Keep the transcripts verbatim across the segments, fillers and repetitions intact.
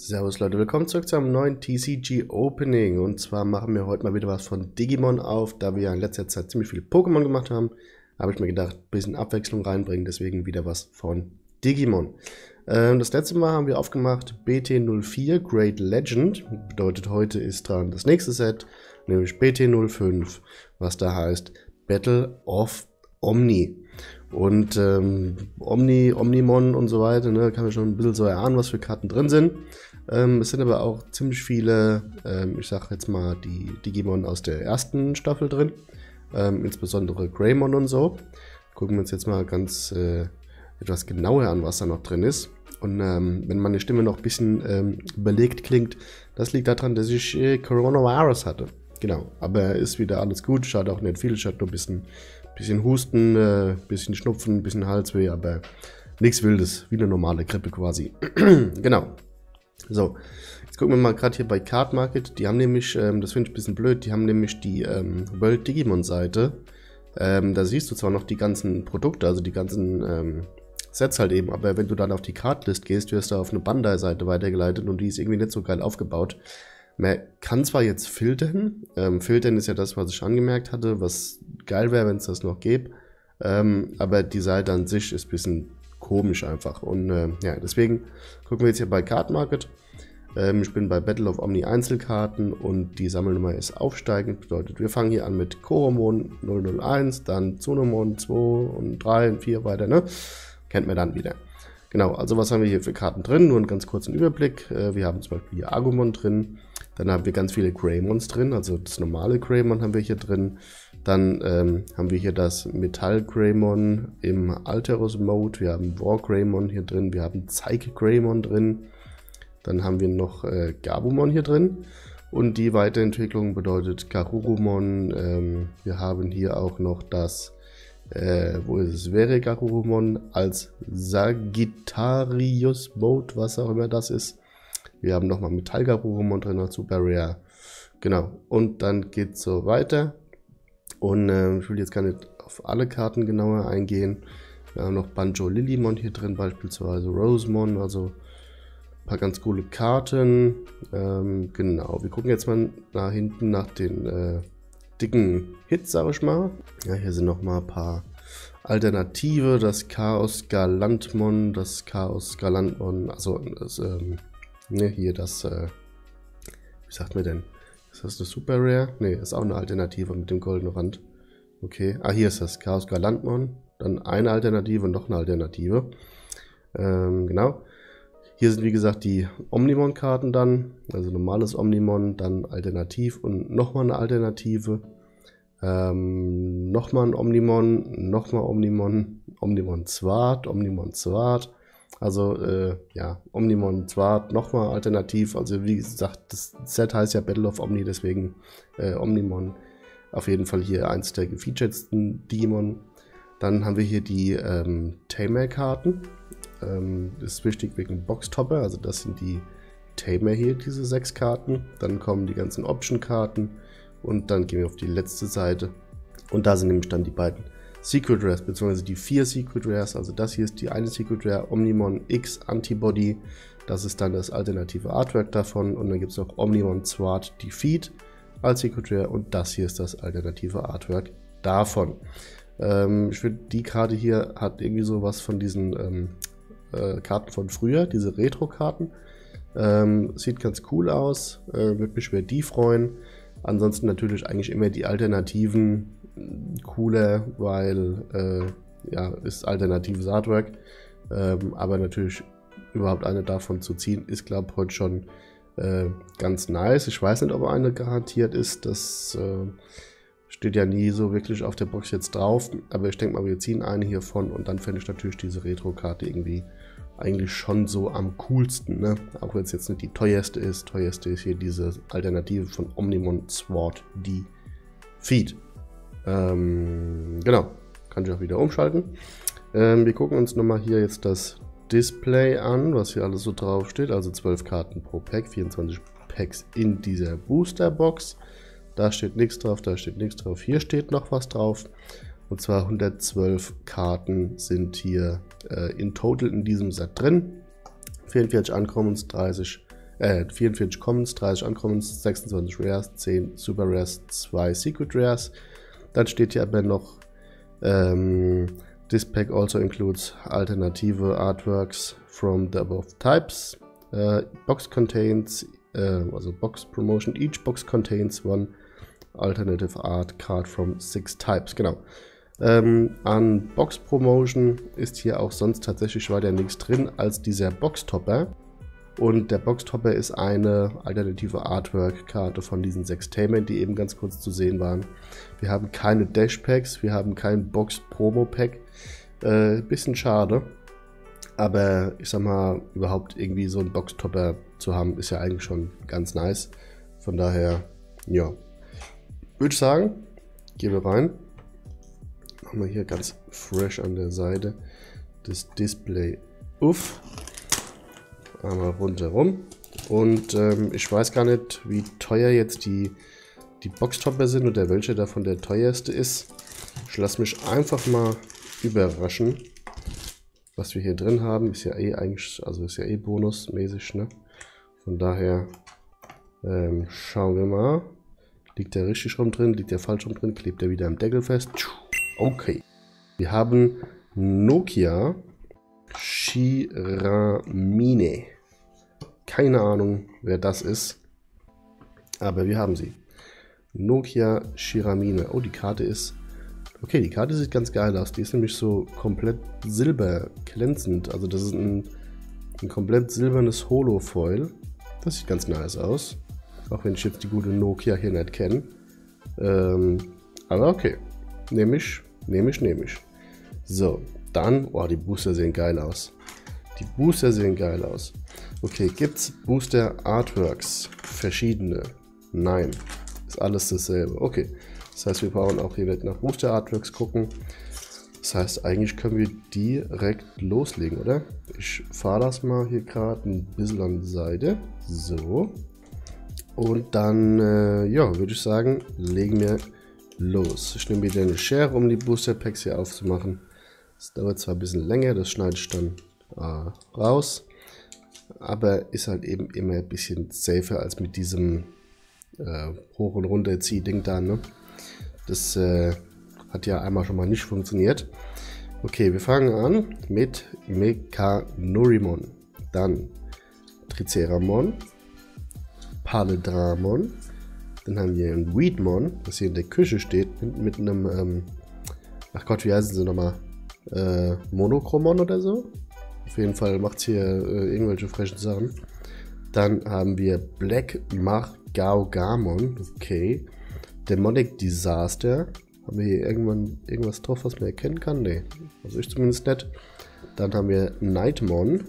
Servus Leute, willkommen zurück zu einem neuen T C G Opening. Und zwar machen wir heute mal wieder was von Digimon auf. Da wir ja in letzter Zeit ziemlich viele Pokémon gemacht haben, habe ich mir gedacht, ein bisschen Abwechslung reinbringen, deswegen wieder was von Digimon. Ähm, das letzte Mal haben wir aufgemacht B T null vier Great Legend. Bedeutet, heute ist dran das nächste Set, nämlich B T null fünf, was da heißt Battle of Omni. Und ähm, Omni, Omnimon und so weiter, ne, kann man schon ein bisschen so erahnen, was für Karten drin sind. Ähm, es sind aber auch ziemlich viele, ähm, ich sag jetzt mal, die Digimon aus der ersten Staffel drin. Ähm, insbesondere Greymon und so. Gucken wir uns jetzt mal ganz äh, etwas genauer an, was da noch drin ist. Und ähm, wenn meine Stimme noch ein bisschen ähm, überlegt klingt, das liegt daran, dass ich äh, Coronavirus hatte. Genau, aber ist wieder alles gut, schaut auch nicht viel, schaut nur ein bisschen, bisschen Husten, äh, bisschen Schnupfen, bisschen Halsweh, aber nichts Wildes, wie eine normale Grippe quasi. Genau. So, jetzt gucken wir mal gerade hier bei Card Market, die haben nämlich, ähm, das finde ich ein bisschen blöd, die haben nämlich die ähm, World Digimon Seite. Ähm, da siehst du zwar noch die ganzen Produkte, also die ganzen ähm, Sets halt eben, aber wenn du dann auf die Cardlist gehst, wirst du auf eine Bandai-Seite weitergeleitet und die ist irgendwie nicht so geil aufgebaut. Man kann zwar jetzt filtern, ähm, filtern ist ja das, was ich angemerkt hatte, was geil wäre, wenn es das noch gäbe, ähm, aber die Seite an sich ist ein bisschen komisch einfach und äh, ja, deswegen gucken wir jetzt hier bei Card Market. Ähm, ich bin bei Battle of Omni Einzelkarten und die Sammelnummer ist aufsteigend, bedeutet wir fangen hier an mit Koromon null null eins, dann Tsunomon zwei und drei und vier weiter, ne? Kennt man dann wieder. Genau, also was haben wir hier für Karten drin? Nur einen ganz kurzen Überblick. Äh, wir haben zum Beispiel hier Agumon drin, dann haben wir ganz viele Greymons drin, also das normale Greymon haben wir hier drin. Dann ähm, haben wir hier das Metall Greymon im Alteros Mode, wir haben War Greymon hier drin, wir haben Psyche Greymon drin. Dann haben wir noch äh, Gabumon hier drin und die Weiterentwicklung bedeutet Garurumon. Ähm, wir haben hier auch noch das, äh, wo ist es, wäre Garurumon als Sagittarius Mode, was auch immer das ist. Wir haben nochmal Metall Garurumon drin als Super Rare. Genau, und dann geht es so weiter. Und äh, ich will jetzt gar nicht auf alle Karten genauer eingehen. Wir haben noch Banjo Lilymon hier drin, beispielsweise Rosemon, also ein paar ganz coole Karten. Ähm, genau, wir gucken jetzt mal nach hinten nach den äh, dicken Hits, sag ich mal. Ja, hier sind noch mal ein paar Alternative. Das Chaos Galantmon, das Chaos Galantmon, also das, ähm, ne, hier das, äh, wie sagt man denn? Ist das eine Super Rare? Ne, ist auch eine Alternative mit dem goldenen Rand. Okay, ah, hier ist das Chaos Galantmon, dann eine Alternative und noch eine Alternative. Ähm, genau. Hier sind wie gesagt die Omnimon-Karten dann, also normales Omnimon, dann Alternativ und nochmal eine Alternative. Ähm, nochmal ein Omnimon, nochmal Omnimon, Omnimon Zwart, Omnimon Zwart. Also äh, ja, Omnimon Zwart, nochmal Alternativ. Also wie gesagt, das Set heißt ja Battle of Omni, deswegen äh, Omnimon auf jeden Fall hier eins der gefeaturedsten Digimon. Dann haben wir hier die ähm, Tamer-Karten. Ähm, das ist wichtig wegen Boxtopper, also das sind die Tamer hier, diese sechs Karten. Dann kommen die ganzen Option-Karten und dann gehen wir auf die letzte Seite. Und da sind nämlich dann die beiden Secret Rares, beziehungsweise die vier Secret Rares. Also das hier ist die eine Secret Rare, Omnimon X Antibody. Das ist dann das alternative Artwork davon. Und dann gibt es noch Omnimon Zwart Defeat als Secret Rare. Und das hier ist das alternative Artwork davon. Ähm, ich finde, die Karte hier hat irgendwie so was von diesen ähm, äh, Karten von früher, diese Retro-Karten. Ähm, sieht ganz cool aus. Äh, würde mich über die freuen. Ansonsten natürlich eigentlich immer die Alternativen cooler, weil äh, ja, ist alternatives Artwork, ähm, aber natürlich überhaupt eine davon zu ziehen, ist glaube ich heute schon äh, ganz nice. Ich weiß nicht, ob eine garantiert ist, das äh, steht ja nie so wirklich auf der Box jetzt drauf, aber ich denke mal, wir ziehen eine hiervon und dann fände ich natürlich diese Retro-Karte irgendwie eigentlich schon so am coolsten, ne? Auch wenn es jetzt nicht die teuerste ist. Teuerste ist hier diese Alternative von Omnimon Sword Defeat. Ähm, genau, kann ich auch wieder umschalten. Ähm, wir gucken uns nochmal hier jetzt das Display an, was hier alles so drauf steht. Also zwölf Karten pro Pack, vierundzwanzig Packs in dieser Booster-Box. Da steht nichts drauf, da steht nichts drauf. Hier steht noch was drauf. Und zwar hundertzwölf Karten sind hier äh, in total in diesem Set drin. vierundvierzig Uncommons, dreißig äh, vierundvierzig Commons, dreißig Uncommons, sechsundzwanzig Rares, zehn Super Rares, zwei Secret Rares. Dann steht hier aber noch, ähm, this pack also includes alternative artworks from the above types. Uh, box contains, uh, also box promotion, each box contains one alternative art card from six types. Genau. Ähm, an Box Promotion ist hier auch sonst tatsächlich weiter nichts drin als dieser Boxtopper. Und der Boxtopper ist eine alternative Artwork-Karte von diesen sechs Tamen, die eben ganz kurz zu sehen waren. Wir haben keine Dash-Packs, wir haben kein Box-Promo-Pack. Äh, bisschen schade. Aber ich sag mal, überhaupt irgendwie so einen Boxtopper zu haben, ist ja eigentlich schon ganz nice. Von daher, ja. Würde ich sagen, gehen wir rein. Machen wir hier ganz fresh an der Seite das Display auf. Einmal rundherum. Und ähm, ich weiß gar nicht, wie teuer jetzt die, die Boxtopper sind oder welcher davon der teuerste ist. Ich lasse mich einfach mal überraschen, was wir hier drin haben. Ist ja eh eigentlich, also ist ja eh bonusmäßig, ne? Von daher ähm, schauen wir mal. Liegt der richtig rum drin? Liegt der falsch rum drin? Klebt der wieder am Deckel fest? Okay. Wir haben Nokia Shiramine. Keine Ahnung, wer das ist. Aber wir haben sie. Nokia Shiramine. Oh, die Karte ist... Okay, die Karte sieht ganz geil aus. Die ist nämlich so komplett silberglänzend. Also das ist ein, ein komplett silbernes Holo-Foil. Das sieht ganz nice aus. Auch wenn ich jetzt die gute Nokia hier nicht kenne. Ähm, aber okay. Nehme ich, nehme ich, nehme ich. So, dann... Oh, die Booster sehen geil aus. Die Booster sehen geil aus. Okay, gibt's Booster Artworks? Verschiedene? Nein. Ist alles dasselbe. Okay. Das heißt, wir brauchen auch hier nicht nach Booster Artworks gucken. Das heißt, eigentlich können wir direkt loslegen, oder? Ich fahre das mal hier gerade ein bisschen an die Seite. So. Und dann, äh, ja, würde ich sagen, legen wir los. Ich nehme wieder eine Schere, um die Booster Packs hier aufzumachen. Das dauert zwar ein bisschen länger, das schneide ich dann äh, raus. Aber ist halt eben immer ein bisschen safer als mit diesem äh, Hoch- und Runter-Zieh-Ding da, ne? Das äh, hat ja einmal schon mal nicht funktioniert. Okay, wir fangen an mit Mechanorimon, dann Triceramon, Paledramon, dann haben wir ein Weedmon, das hier in der Küche steht, mit, mit einem, ähm, ach Gott, wie heißen sie nochmal? Äh, Monochromon oder so? Auf jeden Fall macht es hier äh, irgendwelche frechen Sachen. Dann haben wir Black Margaugamon, okay. Demonic Disaster. Haben wir hier irgendwann irgendwas drauf, was man erkennen kann? Ne, also ich zumindest nicht. Dann haben wir Nightmon.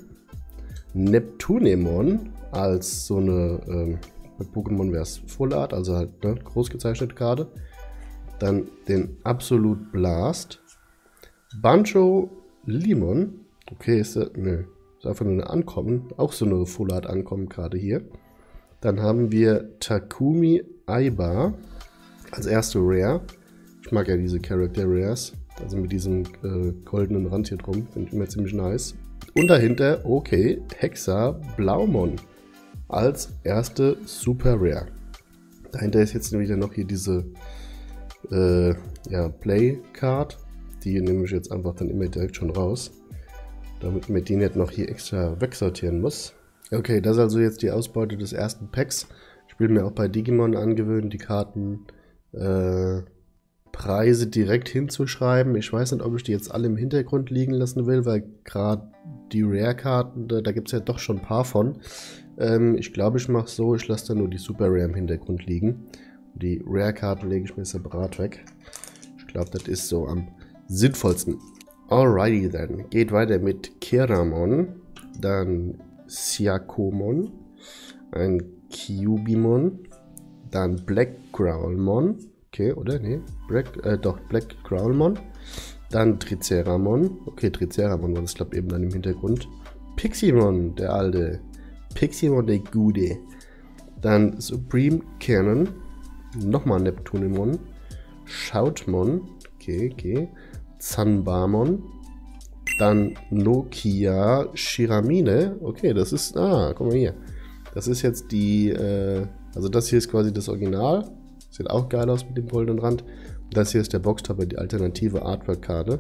Neptunemon als so eine, ähm, bei Pokémon wäre es Full Art, also halt ne, groß gezeichnete Karte. Dann den Absolute Blast. Banjo Limon. Okay, ist das, nö, ist einfach nur eine Ankommen. Auch so eine Full Art Ankommen gerade hier. Dann haben wir Takumi Aiba als erste Rare. Ich mag ja diese Character Rares. Also mit diesem äh, goldenen Rand hier drum. Finde ich immer ziemlich nice. Und dahinter, okay, Hexa Blaumon als erste Super Rare. Dahinter ist jetzt wieder noch hier diese äh, ja, Play Card. Die nehme ich jetzt einfach dann immer direkt schon raus. Damit man die nicht noch hier extra wegsortieren muss. Okay, das ist also jetzt die Ausbeute des ersten Packs. Ich will mir auch bei Digimon angewöhnen, die Karten äh, Preise direkt hinzuschreiben. Ich weiß nicht, ob ich die jetzt alle im Hintergrund liegen lassen will, weil gerade die Rare-Karten, da, da gibt es ja doch schon ein paar von. Ähm, ich glaube, ich mache es so, ich lasse da nur die Super Rare im Hintergrund liegen. Die Rare-Karten lege ich mir separat weg. Ich glaube, das ist so am sinnvollsten. Alrighty then. Geht weiter mit Keramon, dann Siakomon, ein Cubimon, dann Black Growlmon, okay, oder? Nee, Black, äh, doch, Black Growlmon, dann Triceramon, okay, Triceramon war das, glaube ich, eben dann im Hintergrund, Piximon, der alte, Piximon, der gute, dann Supreme Cannon, nochmal Neptunemon, Shoutmon, okay, okay, Zanbamon, dann Nokia Shiramine, okay, das ist, ah, guck mal hier, Das ist jetzt die, äh, also das hier ist quasi das Original. Sieht auch geil aus mit dem goldenen Rand. Das hier ist der Boxtopper, die alternative Artwork-Karte.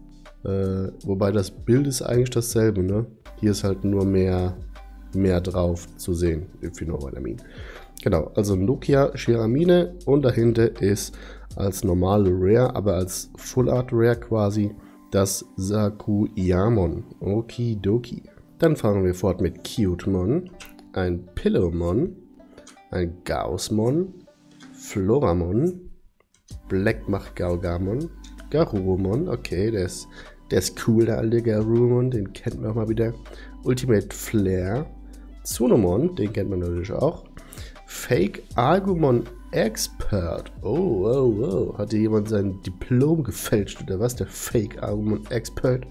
Äh, wobei das Bild ist eigentlich dasselbe, ne? Hier ist halt nur mehr, mehr drauf zu sehen, if you know what I mean. Genau, also Nokia Shiramine und dahinter ist als normale Rare, aber als Full Art Rare quasi, das Sakuyamon. Okidoki. Dann fahren wir fort mit Cutemon, ein Pillowmon, ein Gaussmon, Floramon, Blackmach Gaugamon, Garurumon, okay, der ist, der ist cool, der alte Garurumon, den kennt man auch mal wieder. Ultimate Flare, Tsunomon, den kennt man natürlich auch. Fake Argumon Expert. Oh, oh, oh. Hatte jemand sein Diplom gefälscht oder was? Der Fake Argumon Expert.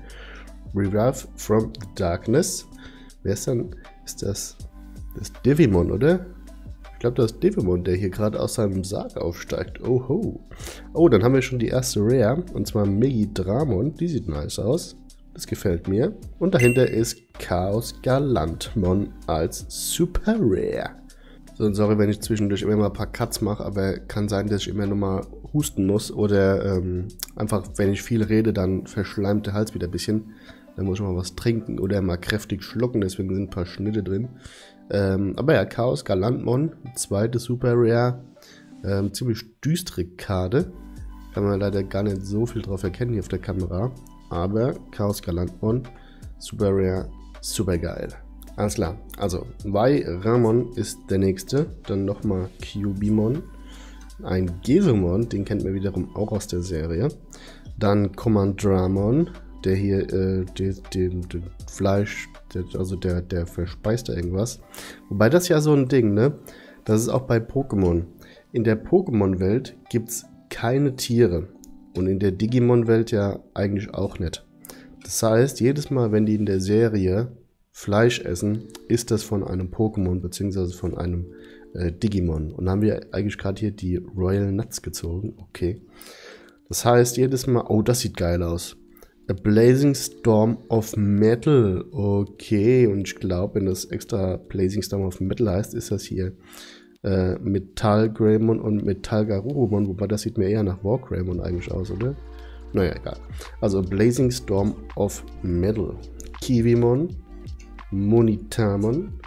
Revive from the Darkness. Wer ist dann? Ist das das Divimon, oder? Ich glaube, das ist Divimon, der hier gerade aus seinem Sarg aufsteigt. Oh, ho. Oh, dann haben wir schon die erste Rare. Und zwar Megidramon. Die sieht nice aus. Das gefällt mir. Und dahinter ist Chaos Galantmon als Super Rare. So, und sorry, wenn ich zwischendurch immer mal ein paar Cuts mache, aber kann sein, dass ich immer noch mal husten muss oder ähm, einfach, wenn ich viel rede, dann verschleimt der Hals wieder ein bisschen. Dann muss ich mal was trinken oder mal kräftig schlucken, deswegen sind ein paar Schnitte drin. Ähm, aber ja, Chaos Galantmon, zweite Super Rare, ähm, ziemlich düstere Karte. Kann man leider gar nicht so viel drauf erkennen hier auf der Kamera. Aber Chaos Galantmon, Super Rare, super geil. Alles klar, also Vairamon ist der nächste, dann nochmal Cubimon, ein Gesumon, den kennt man wiederum auch aus der Serie, dann Commandramon, der hier äh, den Fleisch, der, also der, der verspeist da irgendwas, wobei das ja so ein Ding, ne, das ist auch bei Pokémon. In der Pokémon-Welt gibt es keine Tiere und in der Digimon-Welt ja eigentlich auch nicht. Das heißt, jedes Mal, wenn die in der Serie Fleisch essen, ist das von einem Pokémon bzw. von einem äh, Digimon. Und dann haben wir eigentlich gerade hier die Royal Nuts gezogen. Okay. Das heißt, jedes Mal... Oh, das sieht geil aus. A Blazing Storm of Metal. Okay. Und ich glaube, wenn das extra Blazing Storm of Metal heißt, ist das hier äh, Metall Greymon und Metall Garurumon. Wobei das sieht mir eher nach War Greymon eigentlich aus, oder? Naja, egal. Also A Blazing Storm of Metal. Kiwimon. Monitamon.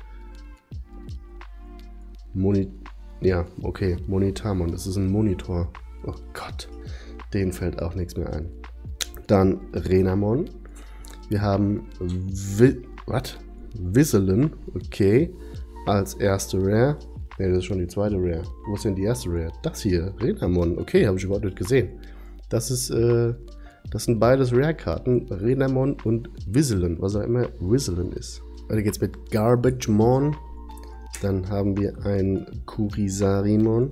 Moni... Ja, okay. Monitamon. Das ist ein Monitor. Oh Gott. Denen fällt auch nichts mehr ein. Dann Renamon. Wir haben... Was? Whistlen. Okay. Als erste Rare. Ne, das ist schon die zweite Rare. Wo ist denn die erste Rare? Das hier. Renamon. Okay, habe ich überhaupt nicht gesehen. Das ist... äh... Das sind beides Rare-Karten. Renamon und Whistlen. Was auch immer Whistlen ist. Weiter geht's mit Garbagemon. Dann haben wir ein Kurisarimon.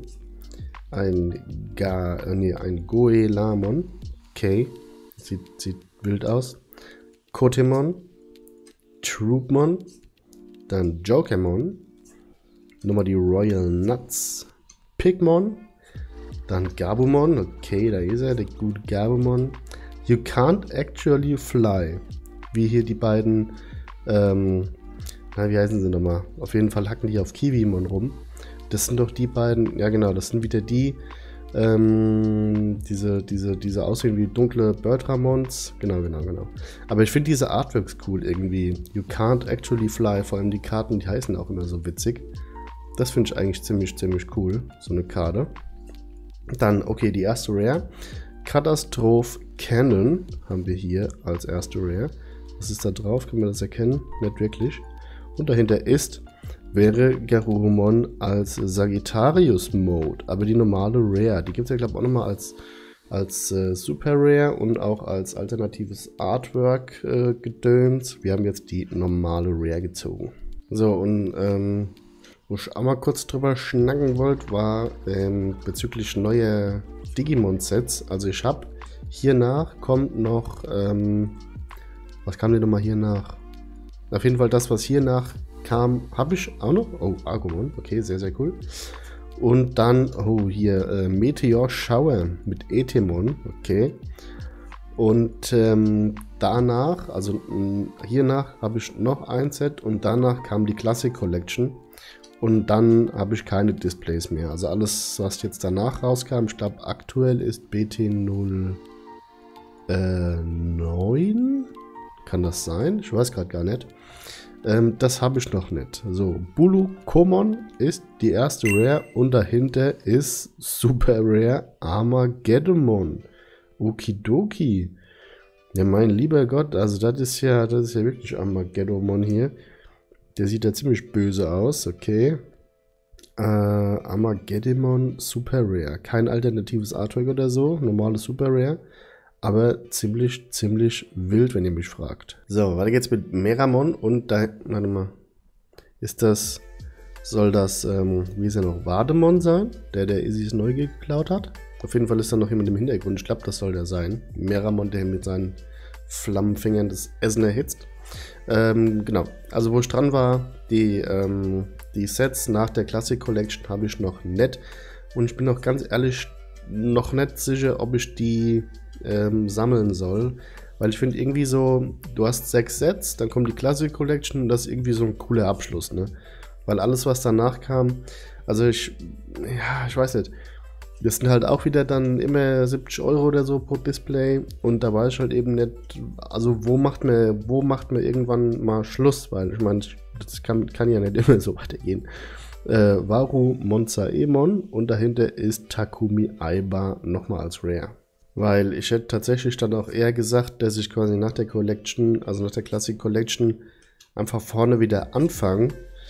Ein Ga... Äh, nee, ein Goelamon. Okay. Sieht, sieht wild aus. Kotemon. Troopmon. Dann Jokermon. Nochmal die Royal Nuts. Pigmon. Dann Gabumon. Okay, da ist er, der gute Gabumon. You can't actually fly. Wie hier die beiden, ähm, na, wie heißen sie nochmal? Auf jeden Fall hacken die auf Kiwimon rum. Das sind doch die beiden, ja genau, das sind wieder die, ähm, diese, diese, diese aussehen wie dunkle Birdramons. Genau, genau, genau. Aber ich finde diese Artworks cool irgendwie. You can't actually fly. Vor allem die Karten, die heißen auch immer so witzig. Das finde ich eigentlich ziemlich, ziemlich cool. So eine Karte. Dann, okay, die erste Rare. Katastrophe Cannon haben wir hier als erste Rare. Was ist da drauf? Können wir das erkennen? Nicht wirklich. Und dahinter ist, wäre Garurumon als Sagittarius Mode. Aber die normale Rare, die gibt es ja glaube ich auch nochmal als, als äh, Super Rare und auch als alternatives Artwork äh, gedöns. Wir haben jetzt die normale Rare gezogen. So, und ähm, wo ich auch mal kurz drüber schnacken wollte, war ähm, bezüglich neuer Digimon-Sets. Also ich habe hier nach kommt noch, ähm, was kam denn nochmal hier nach? Auf jeden Fall das, was hier nach kam, habe ich auch noch. Oh, Argumon, okay, sehr, sehr cool. Und dann, oh, hier, äh, Meteor Shower mit Etemon, okay. Und ähm, danach, also mh, hiernach habe ich noch ein Set und danach kam die Classic Collection. und dann habe ich keine Displays mehr. Also alles, was jetzt danach rauskam, ich glaube aktuell ist B T null neun. Kann das sein? Ich weiß gerade gar nicht. Ähm, das habe ich noch nicht. So, Bulu Common ist die erste Rare und dahinter ist Super Rare Armageddon. Okidoki. Ja, mein lieber Gott, also das ist ja, das ist ja wirklich Armageddon hier. Der sieht ja ziemlich böse aus, okay. Äh, Armageddon Super Rare. Kein alternatives Artwork oder so, normales Super Rare. Aber ziemlich, ziemlich wild, wenn ihr mich fragt. So, weiter geht's mit Meramon und da, warte mal, ist das, soll das, ähm, wie ist er noch, Vademon sein, der der Isis Neugier geklaut hat? Auf jeden Fall ist da noch jemand im Hintergrund, ich glaube, das soll der sein. Meramon, der mit seinen Flammenfingern das Essen erhitzt. Ähm, genau, also wo ich dran war, die, ähm, die Sets nach der Classic Collection habe ich noch nicht. Und ich bin noch ganz ehrlich noch nicht sicher, ob ich die ähm, sammeln soll. Weil ich finde irgendwie so, du hast sechs Sets, dann kommt die Classic Collection und das ist irgendwie so ein cooler Abschluss, ne? Weil alles, was danach kam, also ich, ja, ich weiß nicht, das sind halt auch wieder dann immer siebzig Euro oder so pro Display und da weiß ich halt eben nicht, also wo macht man, wo macht man irgendwann mal Schluss, weil ich meine, das kann, kann ja nicht immer so weitergehen. Äh, Waru Monzaemon und dahinter ist Takumi Aiba nochmal als Rare. Weil ich hätte tatsächlich dann auch eher gesagt, dass ich quasi nach der Collection, also nach der Classic Collection, einfach vorne wieder anfange.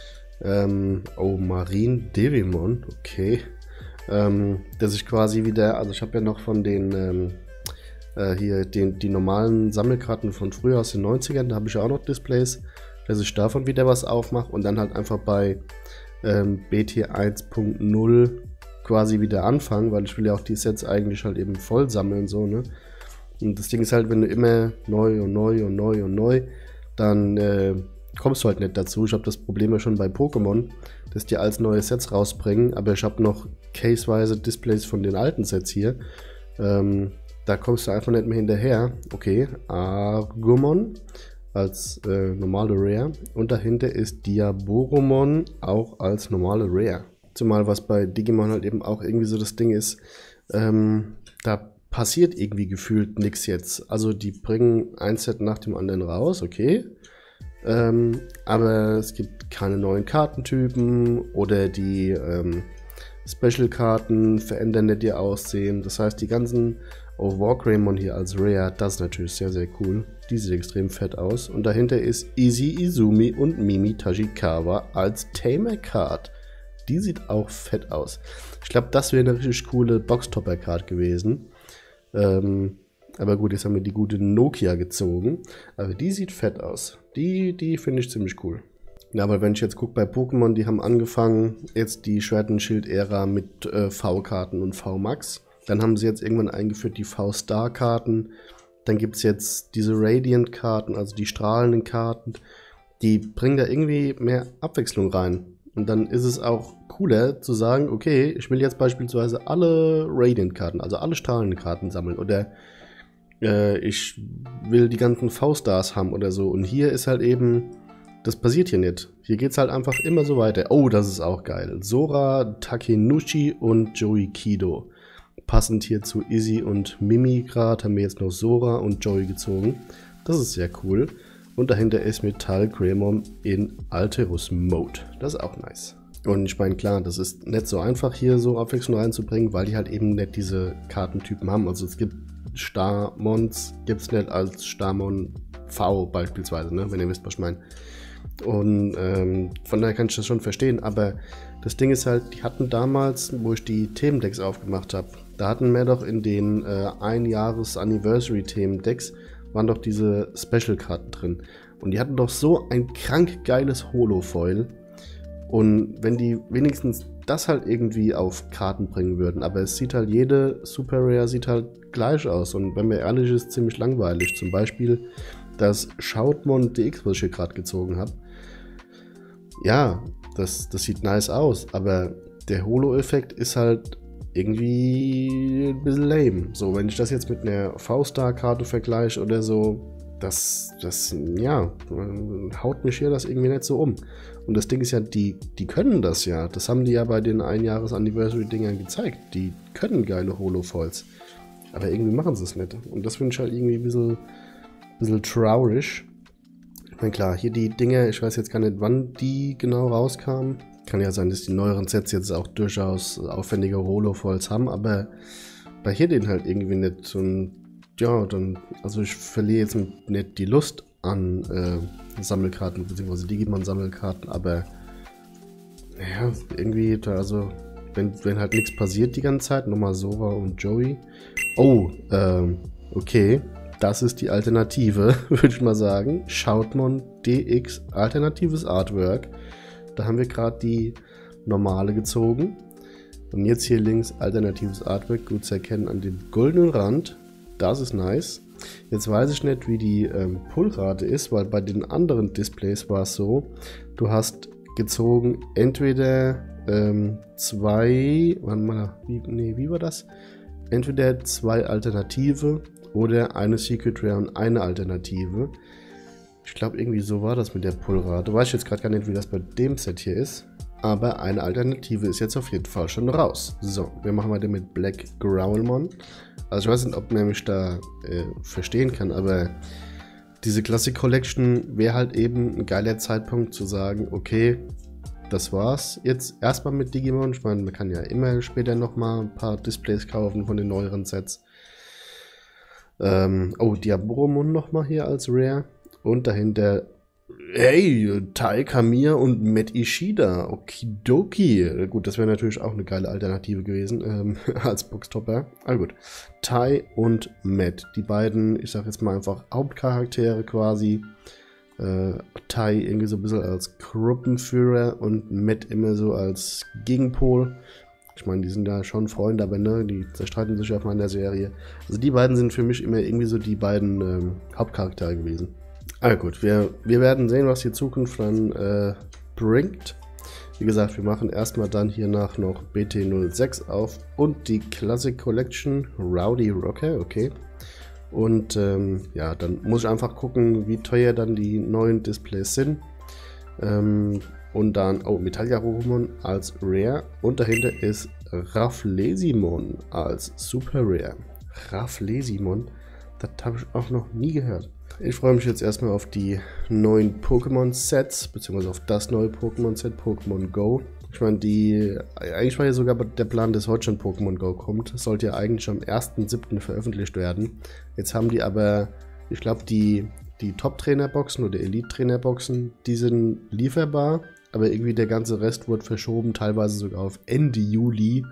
Ähm, oh, Marine Devimon, okay. Ähm, dass ich quasi wieder, also ich habe ja noch von den, ähm, äh, hier, den, die normalen Sammelkarten von früher aus den neunzigern, da habe ich ja auch noch Displays, dass ich davon wieder was aufmache und dann halt einfach bei ähm, B T eins Punkt null quasi wieder anfangen, weil ich will ja auch die Sets eigentlich halt eben voll sammeln, so, ne? Und das Ding ist halt, wenn du immer neu und neu und neu und neu, dann äh, kommst du halt nicht dazu. Ich habe das Problem ja schon bei Pokémon, dass die als neue Sets rausbringen, aber ich habe noch caseweise Displays von den alten Sets hier. Ähm, da kommst du einfach nicht mehr hinterher. Okay, Argumon als äh, normale Rare und dahinter ist Diaboromon auch als normale Rare. Zumal was bei Digimon halt eben auch irgendwie so das Ding ist, ähm, da passiert irgendwie gefühlt nichts jetzt. Also die bringen ein Set nach dem anderen raus, okay. Ähm, aber es gibt keine neuen Kartentypen oder die ähm, Special-Karten verändern nicht ihr Aussehen. Das heißt, die ganzen oh, Wargreymon hier als Rare, das ist natürlich sehr, sehr cool. Die sieht extrem fett aus. Und dahinter ist Easy Izumi und Mimi Tajikawa als Tamer-Card. Die sieht auch fett aus. Ich glaube, das wäre eine richtig coole Boxtopper-Card gewesen. Ähm, aber gut, jetzt haben wir die gute Nokia gezogen. Aber die sieht fett aus. Die, die finde ich ziemlich cool. Ja, aber wenn ich jetzt gucke bei Pokémon, die haben angefangen, jetzt die Schwert- und Schild-Ära mit äh, V-Karten und V-Max. Dann haben sie jetzt irgendwann eingeführt die V-Star-Karten. Dann gibt es jetzt diese Radiant-Karten, also die strahlenden Karten. Die bringen da irgendwie mehr Abwechslung rein. Und dann ist es auch cooler zu sagen, okay, ich will jetzt beispielsweise alle Radiant-Karten, also alle strahlenden Karten sammeln. Oder äh, ich will die ganzen V-Stars haben oder so. Und hier ist halt eben, das passiert hier nicht. Hier geht es halt einfach immer so weiter. Oh, das ist auch geil. Sora, Takenushi und Joey Kido. Passend hier zu Izzy und Mimi gerade haben wir jetzt noch Sora und Joey gezogen. Das ist sehr cool. Und dahinter ist Metall Greymon in Alterus Mode. Das ist auch nice. Und ich meine, klar, das ist nicht so einfach hier so Abwechslung reinzubringen, weil die halt eben nicht diese Kartentypen haben. Also es gibt Starmons, gibt es nicht als Starmon V beispielsweise, ne? Wenn ihr wisst, was ich meine. Und ähm, von daher kann ich das schon verstehen, aber das Ding ist halt, die hatten damals, wo ich die Themendecks aufgemacht habe, da hatten wir doch in den äh, Ein-Jahres-Anniversary-Themendecks waren doch diese Special-Karten drin. Und die hatten doch so ein krank geiles Holo-Foil. Und wenn die wenigstens das halt irgendwie auf Karten bringen würden, aber es sieht halt, jede Super Rare sieht halt gleich aus. Und wenn man ehrlich ist, ziemlich langweilig. Zum Beispiel das Shoutmon D X, was ich hier gerade gezogen habe. Ja, das, das sieht nice aus, aber der Holo-Effekt ist halt irgendwie ein bisschen lame. So, wenn ich das jetzt mit einer V-Star-Karte vergleiche oder so, das, das, ja, haut mich hier das irgendwie nicht so um. Und das Ding ist ja, die, die können das ja. Das haben die ja bei den Ein-Jahres-Anniversary-Dingern gezeigt. Die können geile Holo-Foils. Aber irgendwie machen sie es nicht. Und das finde ich halt irgendwie ein bisschen, bisschen traurig. Ich meine, klar, hier die Dinger, ich weiß jetzt gar nicht, wann die genau rauskamen. Kann ja sein, dass die neueren Sets jetzt auch durchaus aufwendige Holo-Foils haben, aber bei hier den halt irgendwie nicht. Und ja, dann, also ich verliere jetzt nicht die Lust an äh, Sammelkarten, beziehungsweise Digimon-Sammelkarten, aber ja, irgendwie, da, also, wenn, wenn halt nichts passiert die ganze Zeit, nochmal Sora und Joey. Oh, ähm, okay, das ist die Alternative, würde ich mal sagen. Shoutmon D X, alternatives Artwork. Da haben wir gerade die normale gezogen. Und jetzt hier links alternatives Artwork, gut zu erkennen an dem goldenen Rand. Das ist nice. Jetzt weiß ich nicht, wie die ähm, Pullrate ist, weil bei den anderen Displays war es so, du hast gezogen entweder ähm, zwei, warte mal, wie, nee, wie war das? Entweder zwei Alternative oder eine Secret Rare und eine Alternative. Ich glaube, irgendwie so war das mit der Pullrate. Weiß ich jetzt gerade gar nicht, wie das bei dem Set hier ist. Aber eine Alternative ist jetzt auf jeden Fall schon raus. So, wir machen weiter mit Black Growlmon. Also ich weiß nicht, ob man mich da äh, verstehen kann, aber diese Classic Collection wäre halt eben ein geiler Zeitpunkt zu sagen, okay, das war's jetzt erstmal mit Digimon. Ich meine, man kann ja immer später nochmal ein paar Displays kaufen von den neueren Sets. Ähm, oh, Diaboromon nochmal hier als Rare. Und dahinter, hey, Tai Kamir und Matt Ishida. Okidoki. Gut, das wäre natürlich auch eine geile Alternative gewesen ähm, als Boxtopper. Aber gut. Tai und Matt. Die beiden, ich sag jetzt mal einfach Hauptcharaktere quasi. Äh, Tai irgendwie so ein bisschen als Gruppenführer und Matt immer so als Gegenpol. Ich meine, die sind da schon Freunde, aber ne, die zerstreiten sich ja mal in der Serie. Also die beiden sind für mich immer irgendwie so die beiden ähm, Hauptcharaktere gewesen. Aber gut, wir, wir werden sehen, was die Zukunft dann äh, bringt. Wie gesagt, wir machen erstmal dann hiernach noch B T null sechs auf und die Classic Collection Rowdy Rocker, okay. Und ähm, ja, dann muss ich einfach gucken, wie teuer dann die neuen Displays sind. Ähm, und dann, oh, Metallgarurumon als Rare und dahinter ist Rafflesimon als Super Rare. Rafflesimon, das habe ich auch noch nie gehört. Ich freue mich jetzt erstmal auf die neuen Pokémon-Sets, beziehungsweise auf das neue Pokémon-Set, Pokémon Go. Ich meine, die, eigentlich war ja sogar der Plan, dass heute schon Pokémon Go kommt. Das sollte ja eigentlich am ersten siebten veröffentlicht werden. Jetzt haben die aber, ich glaube, die, die Top-Trainer-Boxen oder Elite-Trainer-Boxen, die sind lieferbar, aber irgendwie der ganze Rest wurde verschoben, teilweise sogar auf Ende Juli,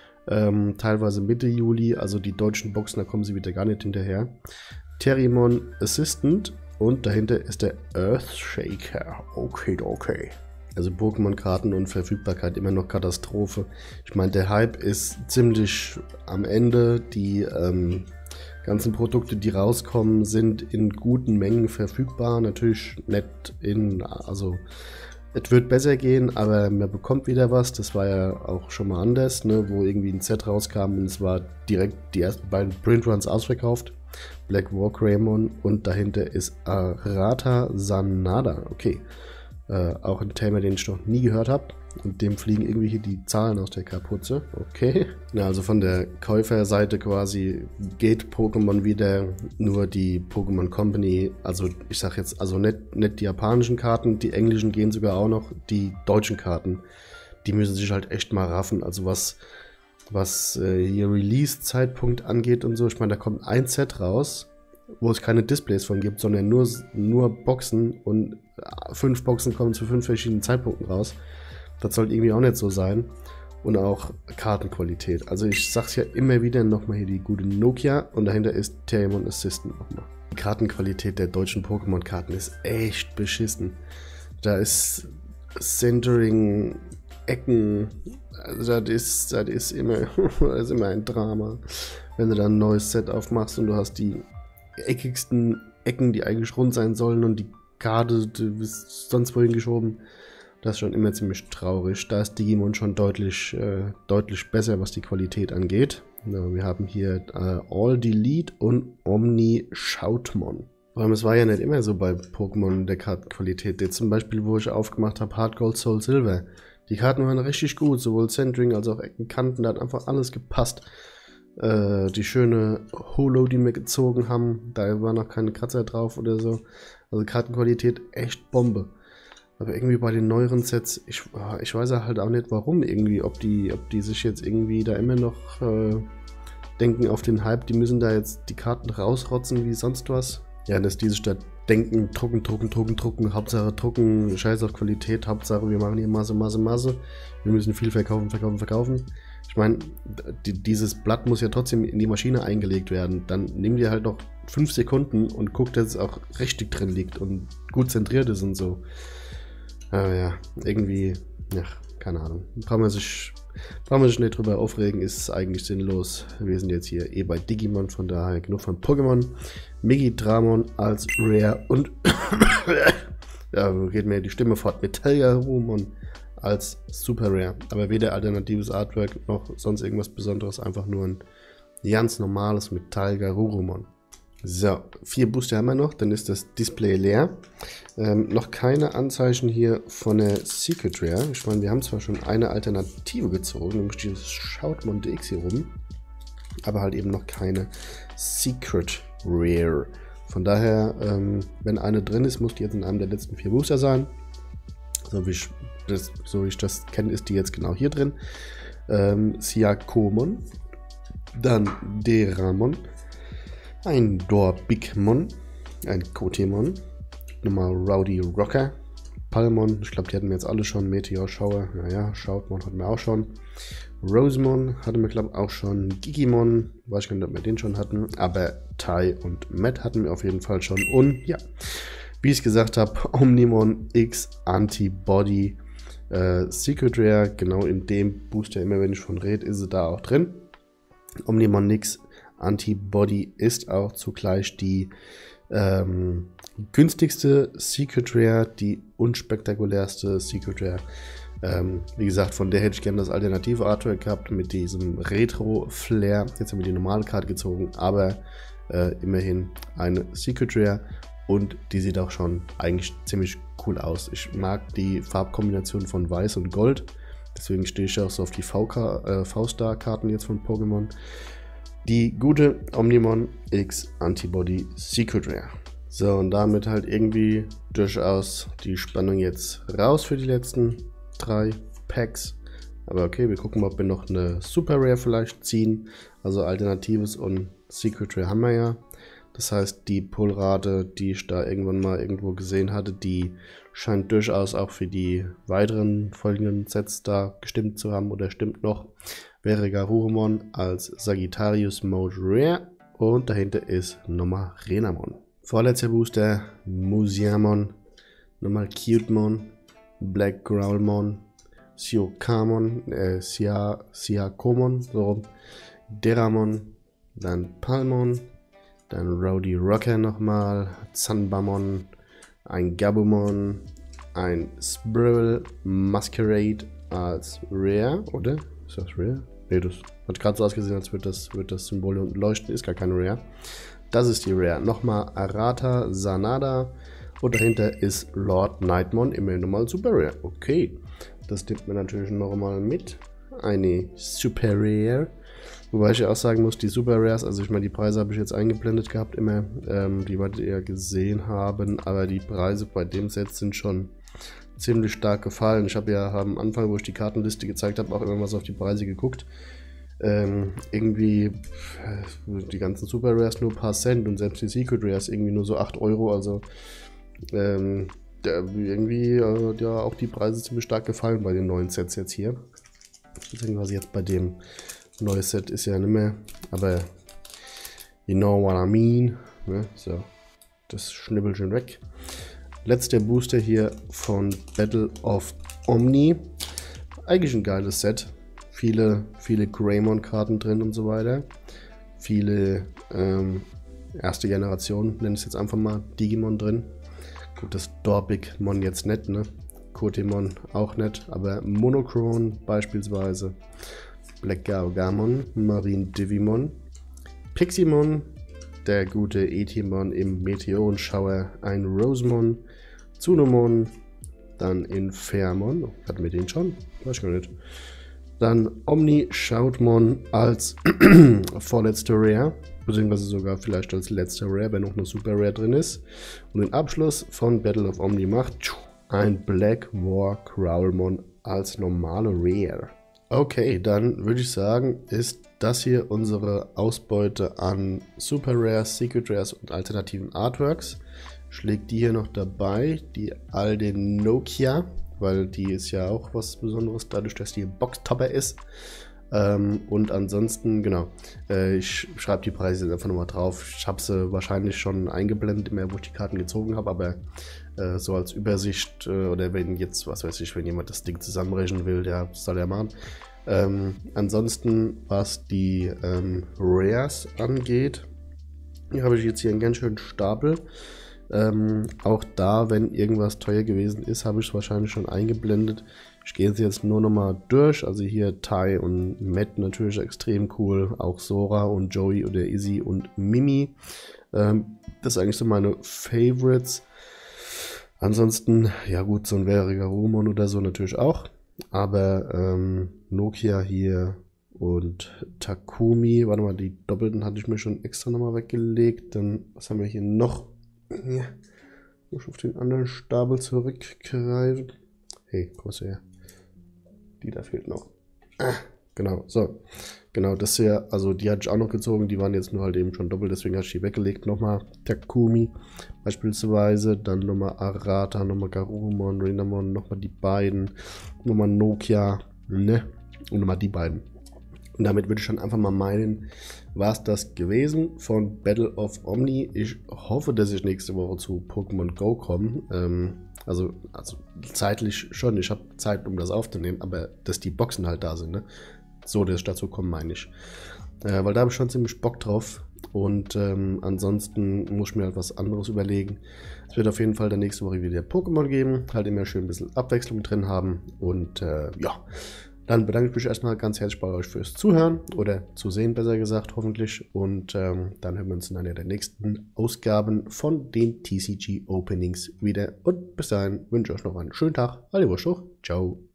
ähm, teilweise Mitte Juli. Also die deutschen Boxen, da kommen sie wieder gar nicht hinterher. Terriermon Assistant und dahinter ist der Earthshaker. Okay, okay. Also Pokémon-Karten und Verfügbarkeit immer noch Katastrophe. Ich meine, der Hype ist ziemlich am Ende. Die ähm, ganzen Produkte, die rauskommen, sind in guten Mengen verfügbar. Natürlich nicht in, also es wird besser gehen, aber man bekommt wieder was. Das war ja auch schon mal anders, ne? Wo irgendwie ein Set rauskam und es war direkt die ersten beiden Printruns ausverkauft. Black War Greymon und dahinter ist Arata Sanada. Okay, äh, auch ein Tamer, den ich noch nie gehört habe. Und dem fliegen irgendwie hier die Zahlen aus der Kapuze. Okay. Ja, also von der Käuferseite quasi geht Pokémon wieder, nur die Pokémon Company, also ich sag jetzt, also nicht, nicht die japanischen Karten, die englischen gehen sogar auch noch, die deutschen Karten, die müssen sich halt echt mal raffen. Also was... Was äh, hier Release-Zeitpunkt angeht und so, ich meine, da kommt ein Set raus, wo es keine Displays von gibt, sondern nur, nur Boxen und äh, fünf Boxen kommen zu fünf verschiedenen Zeitpunkten raus. Das sollte irgendwie auch nicht so sein. Und auch Kartenqualität. Also ich sag's ja immer wieder, nochmal hier die gute Nokia und dahinter ist Terriermon Assistant nochmal. Die Kartenqualität der deutschen Pokémon-Karten ist echt beschissen. Da ist Centering, Ecken, also das ist, das ist immer, das ist immer ein Drama, wenn du dann ein neues Set aufmachst und du hast die eckigsten Ecken, die eigentlich rund sein sollen und die Karte, du bist sonst wohin geschoben. Das ist schon immer ziemlich traurig. Da ist Digimon schon deutlich, äh, deutlich besser, was die Qualität angeht. Ja, wir haben hier äh, All Delete und Omni Shoutmon. Vor allem, es war ja nicht immer so bei Pokémon der Kartenqualität. Jetzt zum Beispiel, wo ich aufgemacht habe, Heart Gold, Soul Silver. Die Karten waren richtig gut, sowohl Centering als auch Ecken, Kanten, da hat einfach alles gepasst. Äh, die schöne Holo, die wir gezogen haben, da war noch keine Kratzer drauf oder so. Also Kartenqualität echt Bombe. Aber irgendwie bei den neueren Sets, ich, ich weiß halt auch nicht warum irgendwie, ob die, ob die sich jetzt irgendwie da immer noch äh, denken auf den Hype, die müssen da jetzt die Karten rausrotzen wie sonst was. Ja, dass diese statt denken, drucken, drucken, drucken, drucken, Hauptsache drucken, scheiß auf Qualität, Hauptsache wir machen hier Masse, Masse, Masse. Wir müssen viel verkaufen, verkaufen, verkaufen. Ich meine, die, dieses Blatt muss ja trotzdem in die Maschine eingelegt werden. Dann nehmen die halt noch fünf Sekunden und guckt, dass es auch richtig drin liegt und gut zentriert ist und so. Aber ja, irgendwie, ja, keine Ahnung. Brauchen wir sich, brauchen wir sich nicht drüber aufregen, ist eigentlich sinnlos. Wir sind jetzt hier eh bei Digimon, von daher genug von Pokémon. Megidramon als Rare und ja, geht mir die Stimme fort. Metalgarurumon als Super Rare. Aber weder alternatives Artwork noch sonst irgendwas Besonderes, einfach nur ein ganz normales Metalgarurumon. So, vier Booster haben wir noch, dann ist das Display leer. Ähm, noch keine Anzeichen hier von der Secret Rare. Ich meine, wir haben zwar schon eine Alternative gezogen, nämlich dieses Shoutmon D X hier rum, aber halt eben noch keine Secret Rare. Von daher, ähm, wenn eine drin ist, muss die jetzt in einem der letzten vier Booster sein. So wie ich das, so wie ich das kenne, ist die jetzt genau hier drin. Ähm, Siakomon, dann Deramon, ein Dorbigmon, ein Kotemon, nochmal Rowdy Rocker, Palmon, ich glaube, die hatten wir jetzt alle schon, Meteor Shower, naja, Shoutmon hatten wir auch schon, Rosemon hatten wir, glaube ich, auch schon, Gigimon, weiß ich gar nicht, ob wir den schon hatten, aber Tai und Matt hatten wir auf jeden Fall schon und ja, wie ich gesagt habe, Omnimon X Antibody äh, Secret Rare, genau in dem Booster, immer wenn ich von rede, ist sie da auch drin. Omnimon X Antibody ist auch zugleich die ähm, günstigste Secret Rare, die unspektakulärste Secret Rare. Ähm, wie gesagt, von der hätte ich gerne das alternative Artwork gehabt mit diesem Retro-Flair. Jetzt haben wir die normale Karte gezogen, aber äh, immerhin eine Secret Rare und die sieht auch schon eigentlich ziemlich cool aus. Ich mag die Farbkombination von Weiß und Gold, deswegen stehe ich auch so auf die V-Star-Karten jetzt von Pokémon. Die gute Omnimon X Antibody Secret Rare. So, und damit halt irgendwie durchaus die Spannung jetzt raus für die letzten drei Packs. Aber okay, wir gucken mal, ob wir noch eine Super Rare vielleicht ziehen. Also Alternatives und Secret Rare haben wir ja. Das heißt, die Pullrate, die ich da irgendwann mal irgendwo gesehen hatte, die scheint durchaus auch für die weiteren folgenden Sets da gestimmt zu haben oder stimmt noch. Wäre Garurumon als Sagittarius Mode Rare und dahinter ist nochmal Renamon. Vorletzter Booster, Musiamon, nochmal Cutemon, Black Growlmon, Siokamon, äh, Sia, Siakomon, so rum, Deramon, dann Palmon, dann Rowdy Rocker nochmal, Zanbamon, ein Gabumon, ein Sprivel Masquerade als Rare, oder? Ist das Rare? Ne, das hat gerade so ausgesehen, als würde das, wird das Symbol unten leuchten, ist gar keine Rare. Das ist die Rare. Nochmal Arata Sanada und dahinter ist Lord Nightmon, immerhin nochmal Super Rare. Okay, das nimmt man natürlich nochmal mit. Eine Super Rare. Wobei ich ja auch sagen muss, die Super Rares, also ich meine, die Preise habe ich jetzt eingeblendet gehabt immer, ähm, die werdet ihr gesehen haben, aber die Preise bei dem Set sind schon ziemlich stark gefallen. Ich habe ja am Anfang, wo ich die Kartenliste gezeigt habe, auch immer mal so auf die Preise geguckt. Ähm, irgendwie die ganzen Super Rares nur ein paar Cent und selbst die Secret Rares irgendwie nur so acht Euro, also ähm, irgendwie äh, ja auch die Preise ziemlich stark gefallen bei den neuen Sets jetzt hier. Deswegen was jetzt bei dem neuen Set ist ja nicht mehr, aber you know what I mean, ne? So, das Schnibbelchen weg. Letzter Booster hier von Battle of Omni. Eigentlich ein geiles Set. Viele, viele Greymon-Karten drin und so weiter. Viele ähm, erste Generation, nenne ich es jetzt einfach mal, Digimon drin. Gut, das Dorbigmon jetzt nicht, ne? Kotemon auch nicht, aber Monochrome beispielsweise. Black Gargamon, Marine Divimon, Piximon, der gute Etimon im Meteorenschauer, ein Rosemon, Zunomon, dann Infermon, hatten wir den schon? Weiß ich gar nicht. Dann Omni Shoutmon als vorletzter Rare, beziehungsweise sogar vielleicht als letzter Rare, wenn noch eine Super Rare drin ist. Und den Abschluss von Battle of Omni macht ein Black War Growlmon als normale Rare. Okay, dann würde ich sagen, ist das hier unsere Ausbeute an Super Rares, Secret Rares und alternativen Artworks. Schlägt die hier noch dabei, die alte Nokia, weil die ist ja auch was Besonderes, dadurch, dass die Boxtopper ist. Ähm, und ansonsten, genau, äh, ich schreibe die Preise jetzt einfach nochmal drauf. Ich habe sie wahrscheinlich schon eingeblendet, immer wo ich die Karten gezogen habe, aber äh, so als Übersicht, äh, oder wenn jetzt, was weiß ich, wenn jemand das Ding zusammenrechnen will, der soll ja machen. Ähm, ansonsten, was die ähm, Rares angeht, hier habe ich jetzt hier einen ganz schönen Stapel. Ähm, auch da, wenn irgendwas teuer gewesen ist, habe ich es wahrscheinlich schon eingeblendet. Ich gehe jetzt nur noch mal durch. Also hier Tai und Matt natürlich extrem cool. Auch Sora und Joey oder Izzy und Mimi. Ähm, das sind eigentlich so meine Favorites. Ansonsten, ja gut, so ein Garurumon oder so natürlich auch. Aber ähm, Nokia hier und Takumi, warte mal, die doppelten hatte ich mir schon extra nochmal weggelegt. Dann, was haben wir hier noch? Ja, muss auf den anderen Stapel zurückgreifen. Hey, komm mal her. Die da fehlt noch. Ah, genau, so. Genau, das hier, also die hatte ich auch noch gezogen, die waren jetzt nur halt eben schon doppelt, deswegen habe ich die weggelegt. Nochmal Takumi beispielsweise, dann nochmal Arata, nochmal Garurumon, Renamon, nochmal die beiden, nochmal Nokia, ne? Und nochmal die beiden. Und damit würde ich dann einfach mal meinen, war es das gewesen von Battle of Omni. Ich hoffe, dass ich nächste Woche zu Pokémon Go komme. Ähm, also, also zeitlich schon, ich habe Zeit, um das aufzunehmen, aber dass die Boxen halt da sind, ne? So, dass ich dazu komme, meine ich. Äh, weil da habe ich schon ziemlich Bock drauf. Und ähm, ansonsten muss ich mir halt was anderes überlegen. Es wird auf jeden Fall der nächste Woche wieder Pokémon geben. Halt immer schön ein bisschen Abwechslung drin haben. Und äh, ja, dann bedanke ich mich erstmal ganz herzlich bei euch fürs Zuhören. Oder zu sehen, besser gesagt, hoffentlich. Und ähm, dann hören wir uns in einer der nächsten Ausgaben von den T C G Openings wieder. Und bis dahin wünsche ich euch noch einen schönen Tag. Alle Ciao.